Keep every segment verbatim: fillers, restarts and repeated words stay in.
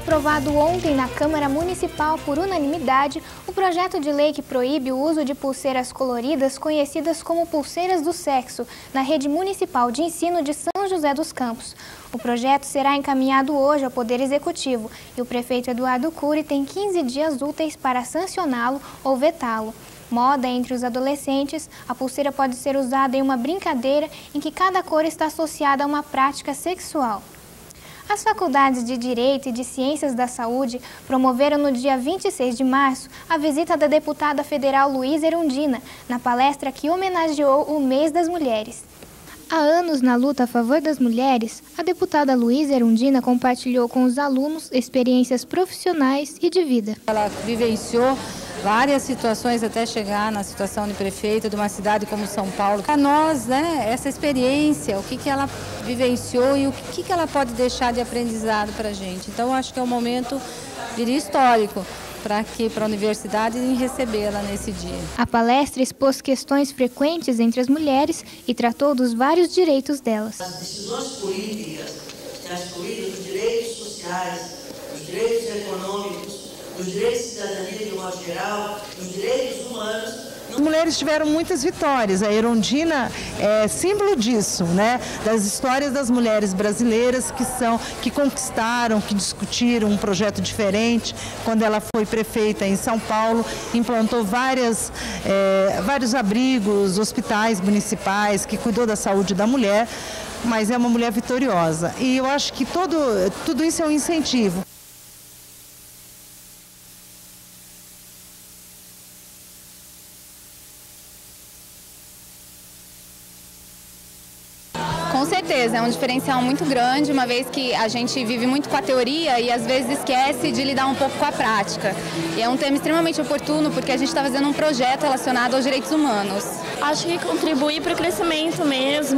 aprovado ontem na Câmara Municipal por unanimidade o projeto de lei que proíbe o uso de pulseiras coloridas conhecidas como pulseiras do sexo na rede municipal de ensino de São José dos Campos. O projeto será encaminhado hoje ao Poder Executivo e o prefeito Eduardo Cury tem quinze dias úteis para sancioná-lo ou vetá-lo. Moda entre os adolescentes, a pulseira pode ser usada em uma brincadeira em que cada cor está associada a uma prática sexual. As faculdades de Direito e de Ciências da Saúde promoveram no dia vinte e seis de março a visita da deputada federal Luísa Erundina, na palestra que homenageou o Mês das Mulheres. Há anos na luta a favor das mulheres, a deputada Luísa Erundina compartilhou com os alunos experiências profissionais e de vida. Ela vivenciou várias situações até chegar na situação de prefeita de uma cidade como São Paulo. Para nós, né, essa experiência, o que, que ela vivenciou e o que, que ela pode deixar de aprendizado para a gente. Então, acho que é um momento, diria, histórico para que para a universidade recebê-la nesse dia. A palestra expôs questões frequentes entre as mulheres e tratou dos vários direitos delas. As decisões políticas, as políticas dos direitos sociais, dos direitos econômicos, os direitos de cidadania de um modo geral, os direitos humanos. As mulheres tiveram muitas vitórias, a Erundina é símbolo disso, né? Das histórias das mulheres brasileiras que são, que conquistaram, que discutiram um projeto diferente. Quando ela foi prefeita em São Paulo, implantou várias, é, vários abrigos, hospitais municipais, que cuidou da saúde da mulher, mas é uma mulher vitoriosa. E eu acho que todo, tudo isso é um incentivo. Com certeza, é um diferencial muito grande, uma vez que a gente vive muito com a teoria e às vezes esquece de lidar um pouco com a prática. E é um tema extremamente oportuno porque a gente está fazendo um projeto relacionado aos direitos humanos. Acho que contribui para o crescimento mesmo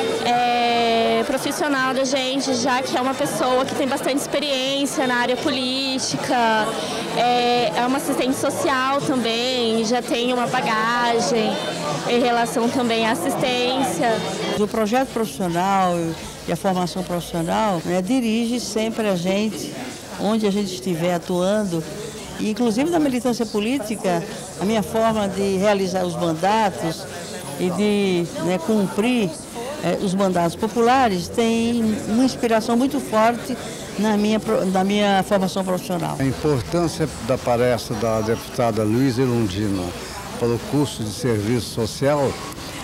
é, profissional da gente, já que é uma pessoa que tem bastante experiência na área política, é, é uma assistente social também, já tem uma bagagem em relação também à assistência. O projeto profissional e a formação profissional, né, dirige sempre a gente, onde a gente estiver atuando, e inclusive na militância política, a minha forma de realizar os mandatos e de, né, cumprir eh, os mandatos populares tem uma inspiração muito forte na minha, na minha formação profissional. A importância da palestra da deputada Luísa Erundina para o curso de serviço social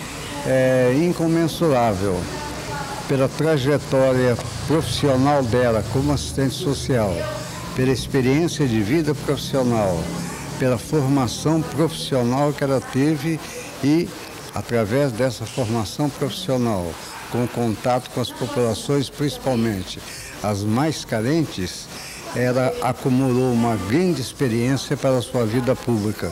é incomensurável pela trajetória profissional dela como assistente social, pela experiência de vida profissional, pela formação profissional que ela teve e, através dessa formação profissional, com contato com as populações, principalmente as mais carentes, ela acumulou uma grande experiência para a sua vida pública.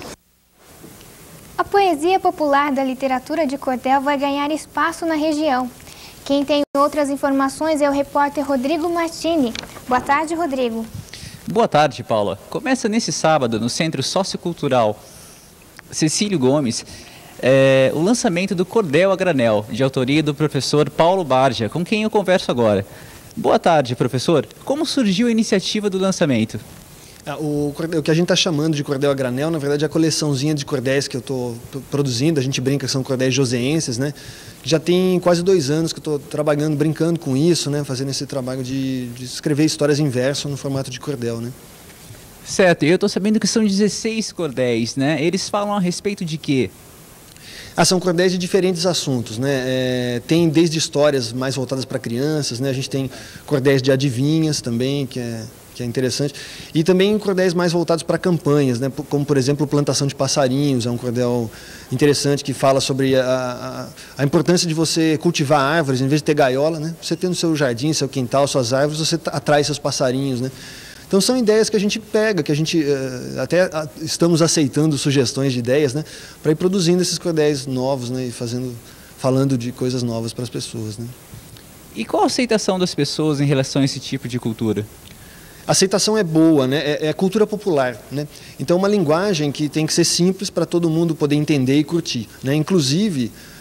A poesia popular da literatura de cordel vai ganhar espaço na região. Quem tem outras informações é o repórter Rodrigo Martini. Boa tarde, Rodrigo. Boa tarde, Paula. Começa nesse sábado, no Centro Sociocultural Cecílio Gomes, é, o lançamento do Cordel a Granel, de autoria do professor Paulo Barja, com quem eu converso agora. Boa tarde, professor. Como surgiu a iniciativa do lançamento? O, o que a gente está chamando de cordel a granel, na verdade, é a coleçãozinha de cordéis que eu estou produzindo. A gente brinca que são cordéis joseenses, né? Já tem quase dois anos que eu estou trabalhando, brincando com isso, né? Fazendo esse trabalho de, de escrever histórias em verso no formato de cordel, né? Certo, eu estou sabendo que são dezesseis cordéis, né? Eles falam a respeito de quê? Ah, são cordéis de diferentes assuntos, né? É, tem desde histórias mais voltadas para crianças, né? A gente tem cordéis de adivinhas também, que é... que é interessante, e também cordéis mais voltados para campanhas, né? Como, por exemplo, plantação de passarinhos, é um cordel interessante que fala sobre a, a, a importância de você cultivar árvores, em vez de ter gaiola, né? Você ter no seu jardim, seu quintal, suas árvores, você atrai seus passarinhos, né? Então são ideias que a gente pega, que a gente uh, até uh, estamos aceitando sugestões de ideias, né? Para ir produzindo esses cordéis novos, né? E fazendo, falando de coisas novas para as pessoas, né? E qual a aceitação das pessoas em relação a esse tipo de cultura? A aceitação é boa, né? é, é cultura popular, né? Então é uma linguagem que tem que ser simples para todo mundo poder entender e curtir, né? Inclusive,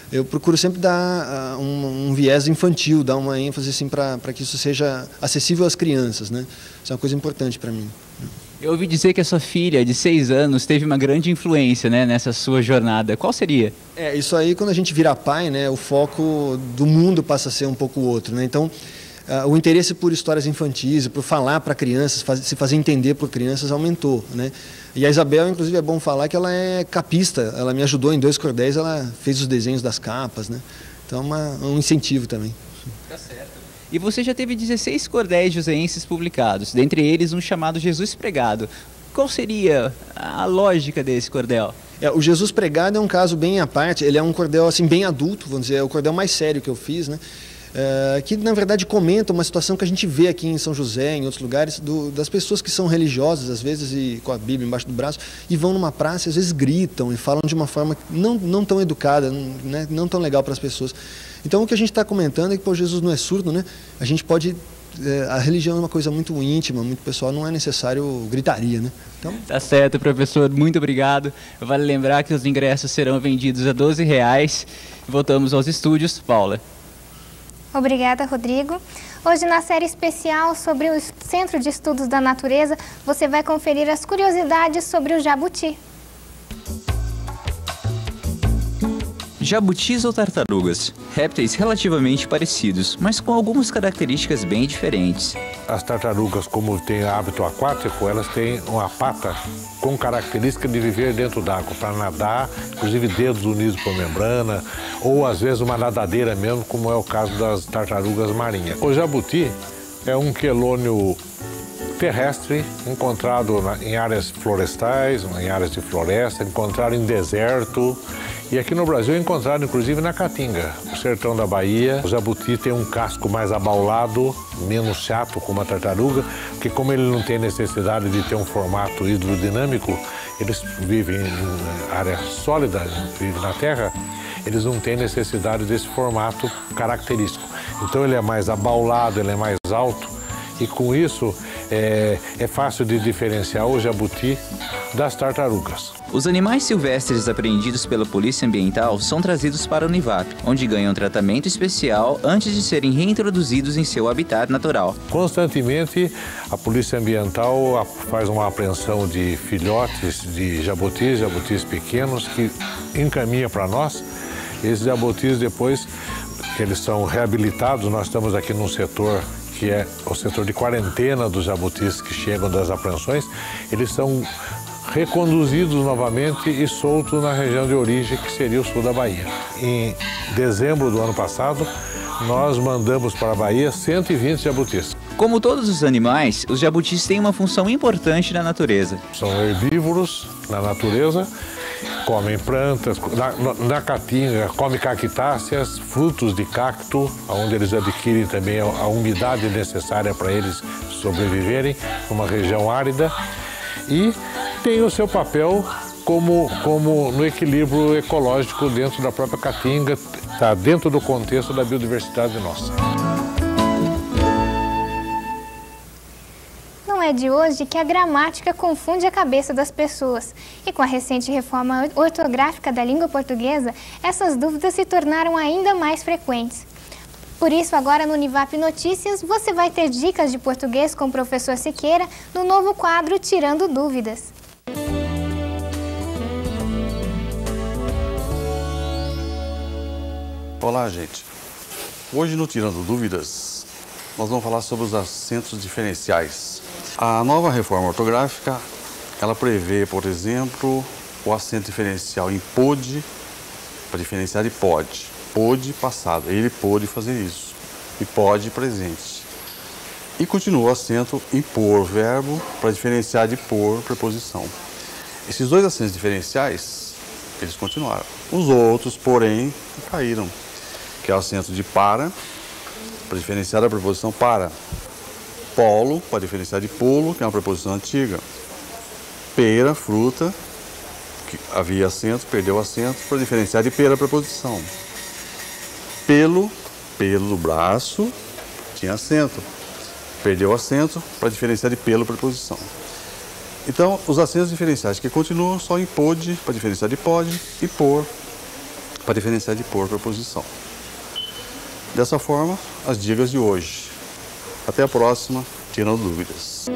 eu procuro sempre dar uh, um, um viés infantil, dar uma ênfase assim, para que isso seja acessível às crianças, né? Isso é uma coisa importante para mim. Eu ouvi dizer que a sua filha, de seis anos, teve uma grande influência, né, nessa sua jornada. Qual seria? É, isso aí, quando a gente vira pai, né, o foco do mundo passa a ser um pouco outro, né? Então, uh, o interesse por histórias infantis, por falar para crianças, faz, se fazer entender por crianças, aumentou, né? E a Isabel, inclusive, é bom falar que ela é capista, ela me ajudou em dois cordéis, ela fez os desenhos das capas, né? Então, uma, um incentivo também. Tá certo. E você já teve dezesseis cordéis joseenses publicados, dentre eles um chamado Jesus Pregado. Qual seria a lógica desse cordel? É, o Jesus Pregado é um caso bem à parte, ele é um cordel assim, bem adulto, vamos dizer, é o cordel mais sério que eu fiz, né? É, que na verdade comenta uma situação que a gente vê aqui em São José, em outros lugares, do, das pessoas que são religiosas, às vezes, e com a Bíblia embaixo do braço, e vão numa praça e às vezes gritam e falam de uma forma não, não tão educada, não, né, não tão legal para as pessoas. Então o que a gente está comentando é que pô, Jesus não é surdo, né? A gente pode... É, a religião é uma coisa muito íntima, muito pessoal, não é necessário gritaria, né? Então... Tá certo, professor, muito obrigado. Vale lembrar que os ingressos serão vendidos a doze reais. Voltamos aos estúdios. Paula. Obrigada, Rodrigo. Hoje, na série especial sobre o Centro de Estudos da Natureza, você vai conferir as curiosidades sobre o jabuti. Jabutis ou tartarugas? Répteis relativamente parecidos, mas com algumas características bem diferentes. As tartarugas, como têm hábito aquático, elas têm uma pata com característica de viver dentro d'água, para nadar, inclusive dedos unidos por membrana, ou às vezes uma nadadeira mesmo, como é o caso das tartarugas marinhas. O jabuti é um quelônio terrestre, encontrado em áreas florestais, em áreas de floresta, encontrado em deserto. E aqui no Brasil é encontrado inclusive na Caatinga, no sertão da Bahia. O jabuti tem um casco mais abaulado, menos chato como a tartaruga, porque como ele não tem necessidade de ter um formato hidrodinâmico, eles vivem em área sólida, vivem na terra, eles não têm necessidade desse formato característico. Então ele é mais abaulado, ele é mais alto e com isso é, é fácil de diferenciar o jabuti das tartarugas. Os animais silvestres apreendidos pela Polícia Ambiental são trazidos para a Univap, onde ganham tratamento especial antes de serem reintroduzidos em seu habitat natural. Constantemente, a Polícia Ambiental faz uma apreensão de filhotes de jabutis, jabutis pequenos, que encaminha para nós. Esses jabutis, depois que eles são reabilitados, nós estamos aqui num setor que é o setor de quarentena dos jabutis que chegam das apreensões, eles são reconduzidos novamente e soltos na região de origem, que seria o sul da Bahia. Em dezembro do ano passado, nós mandamos para a Bahia cento e vinte jabutis. Como todos os animais, os jabutis têm uma função importante na natureza. São herbívoros na natureza, comem plantas, na, na caatinga comem cactáceas, frutos de cacto, onde eles adquirem também a, a umidade necessária para eles sobreviverem numa região árida, e tem o seu papel como, como no equilíbrio ecológico dentro da própria caatinga, está dentro do contexto da biodiversidade nossa. Não é de hoje que a gramática confunde a cabeça das pessoas. E com a recente reforma ortográfica da língua portuguesa, essas dúvidas se tornaram ainda mais frequentes. Por isso, agora no Univap Notícias, você vai ter dicas de português com o professor Siqueira no novo quadro Tirando Dúvidas. Olá, gente. Hoje no Tirando Dúvidas, nós vamos falar sobre os acentos diferenciais. A nova reforma ortográfica, ela prevê, por exemplo, o acento diferencial em pôde, para diferenciar de pode. Pôde passado, ele pôde fazer isso. E pode presente. E continua o acento em por verbo, para diferenciar de por preposição. Esses dois acentos diferenciais, eles continuaram. Os outros, porém, caíram. Que é o acento de para, para diferenciar da preposição para. Polo, para diferenciar de polo, que é uma preposição antiga. Pera, fruta, que havia acento, perdeu acento, para diferenciar de pera, preposição. Pelo, pelo do braço, tinha acento. Perdeu acento, para diferenciar de pelo, preposição. Então, os acentos diferenciais que continuam só em pode, para diferenciar de pode, e por, para diferenciar de por preposição. Dessa forma, as dicas de hoje. Até a próxima, tirando dúvidas.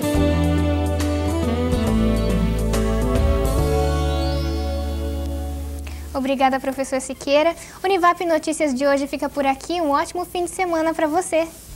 Obrigada, professor Siqueira. Univap Notícias de hoje fica por aqui. Um ótimo fim de semana para você.